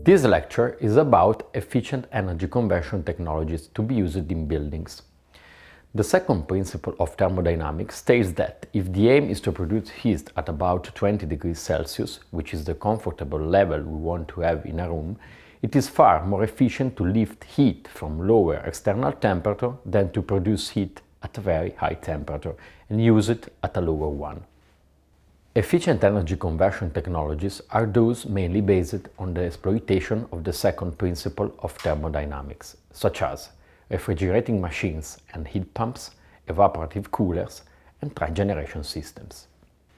This lecture is about efficient energy conversion technologies to be used in buildings. The second principle of thermodynamics states that if the aim is to produce heat at about 20 degrees Celsius, which is the comfortable level we want to have in a room, it is far more efficient to lift heat from lower external temperature than to produce heat at a very high temperature and use it at a lower one. Efficient energy conversion technologies are those mainly based on the exploitation of the second principle of thermodynamics, such as refrigerating machines and heat pumps, evaporative coolers, and trigeneration systems.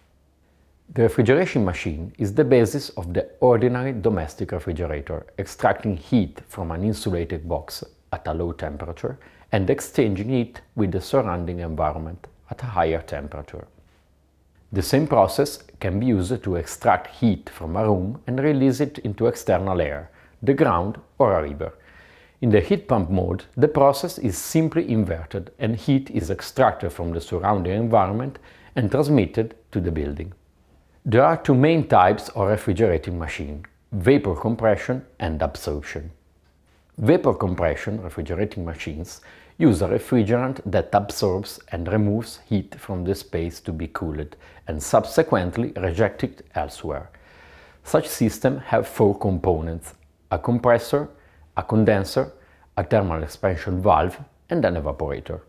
The refrigeration machine is the basis of the ordinary domestic refrigerator, extracting heat from an insulated box at a low temperature and exchanging it with the surrounding environment at a higher temperature. The same process can be used to extract heat from a room and release it into external air, the ground or a river. In the heat pump mode, the process is simply inverted and heat is extracted from the surrounding environment and transmitted to the building. There are two main types of refrigerating machine: vapor compression and absorption. Vapor compression refrigerating machines use a refrigerant that absorbs and removes heat from the space to be cooled and subsequently reject it elsewhere. Such systems have four components: a compressor, a condenser, a thermal expansion valve, and an evaporator.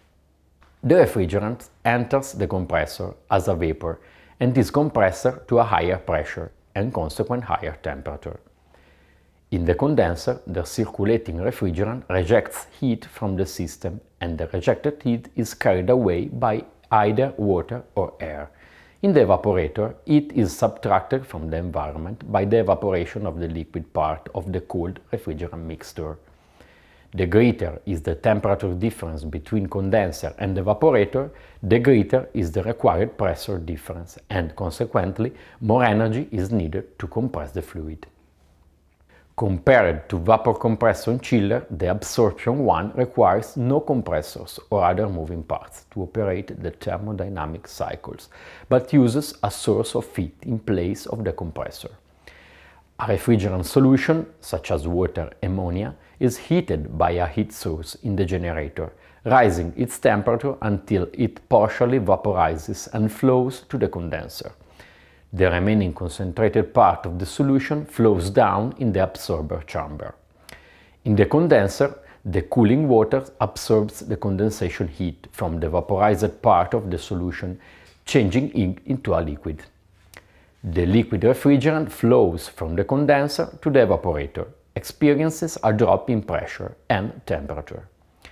The refrigerant enters the compressor as a vapor and is compressed to a higher pressure and consequent higher temperature. In the condenser, the circulating refrigerant rejects heat from the system and the rejected heat is carried away by either water or air. In the evaporator, heat is subtracted from the environment by the evaporation of the liquid part of the cold refrigerant mixture. The greater is the temperature difference between condenser and evaporator, the greater is the required pressure difference, and consequently more energy is needed to compress the fluid. Compared to vapor compressor and chiller, the absorption one requires no compressors or other moving parts to operate the thermodynamic cycles, but uses a source of heat in place of the compressor. A refrigerant solution, such as water ammonia, is heated by a heat source in the generator, rising its temperature until it partially vaporizes and flows to the condenser. The remaining concentrated part of the solution flows down in the absorber chamber. In the condenser, the cooling water absorbs the condensation heat from the vaporized part of the solution, changing it into a liquid. The liquid refrigerant flows from the condenser to the evaporator, experiences a drop in pressure and temperature.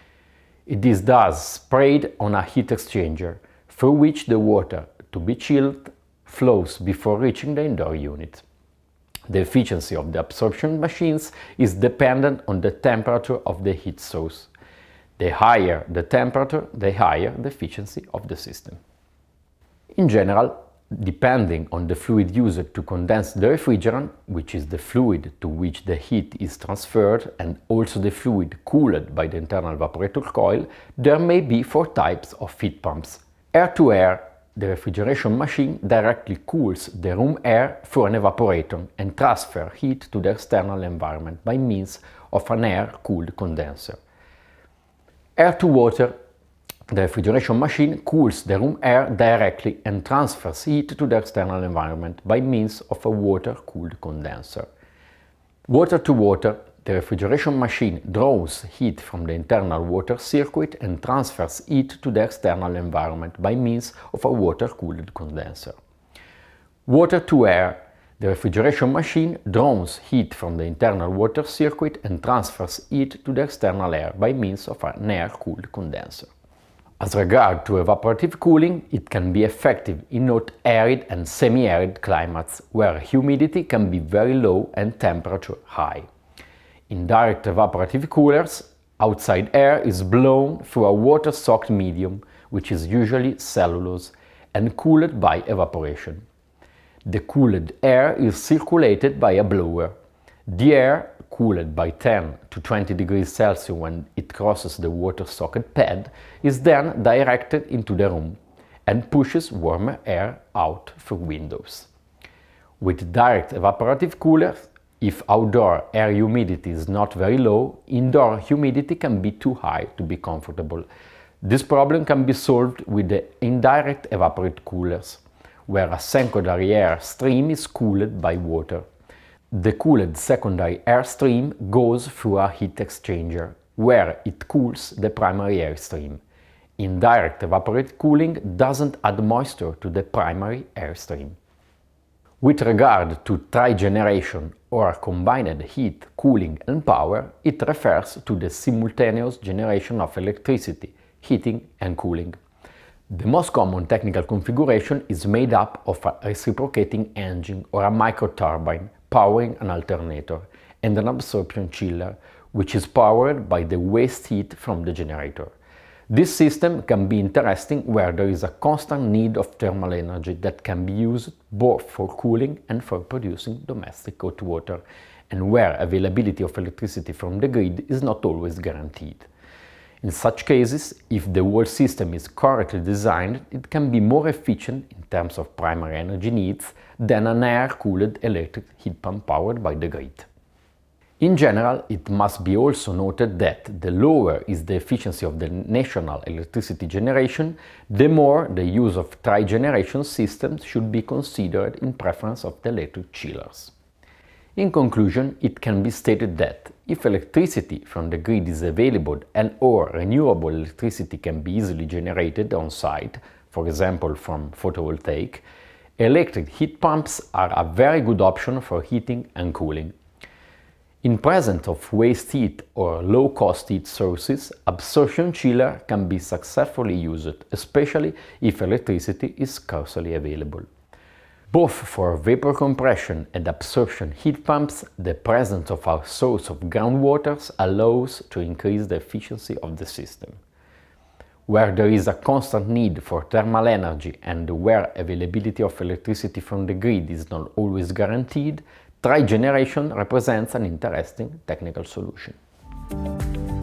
It is thus sprayed on a heat exchanger, through which the water, to be chilled, flows before reaching the indoor unit. The efficiency of the absorption machines is dependent on the temperature of the heat source. The higher the temperature, the higher the efficiency of the system. In general, depending on the fluid used to condense the refrigerant, which is the fluid to which the heat is transferred and also the fluid cooled by the internal evaporator coil, there may be four types of heat pumps. Air-to-air. The refrigeration machine directly cools the room air through an evaporator and transfers heat to the external environment by means of an air-cooled condenser. Air-to-water. The refrigeration machine cools the room air directly and transfers heat to the external environment by means of a water-cooled condenser. Water-to-water. The refrigeration machine draws heat from the internal water circuit and transfers heat to the external environment by means of a water-cooled condenser. Water-to-air. The refrigeration machine draws heat from the internal water circuit and transfers heat to the external air by means of an air-cooled condenser. As regards to evaporative cooling, it can be effective in hot, arid and semi-arid climates where humidity can be very low and temperature high. In direct evaporative coolers, outside air is blown through a water-soaked medium, which is usually cellulose, and cooled by evaporation. The cooled air is circulated by a blower. The air, cooled by 10 to 20 degrees Celsius when it crosses the water-soaked pad, is then directed into the room and pushes warmer air out through windows. With direct evaporative coolers, if outdoor air humidity is not very low, indoor humidity can be too high to be comfortable. This problem can be solved with the indirect evaporate coolers, where a secondary air stream is cooled by water. The cooled secondary air stream goes through a heat exchanger, where it cools the primary air stream. Indirect evaporate cooling doesn't add moisture to the primary air stream. With regard to trigeneration, or combined heat, cooling and power, it refers to the simultaneous generation of electricity, heating and cooling. The most common technical configuration is made up of a reciprocating engine or a microturbine powering an alternator and an absorption chiller, which is powered by the waste heat from the generator. This system can be interesting where there is a constant need of thermal energy that can be used both for cooling and for producing domestic hot water, and where availability of electricity from the grid is not always guaranteed. In such cases, if the whole system is correctly designed, it can be more efficient in terms of primary energy needs than an air-cooled electric heat pump powered by the grid. In general, it must be also noted that the lower is the efficiency of the national electricity generation, the more the use of trigeneration systems should be considered in preference of the electric chillers. In conclusion, it can be stated that if electricity from the grid is available and/or renewable electricity can be easily generated on site, for example from photovoltaic, electric heat pumps are a very good option for heating and cooling. In presence of waste heat or low-cost heat sources, absorption chiller can be successfully used, especially if electricity is scarcely available. Both for vapor compression and absorption heat pumps, the presence of a source of groundwaters allows to increase the efficiency of the system. Where there is a constant need for thermal energy and where availability of electricity from the grid is not always guaranteed, trigeneration represents an interesting technical solution.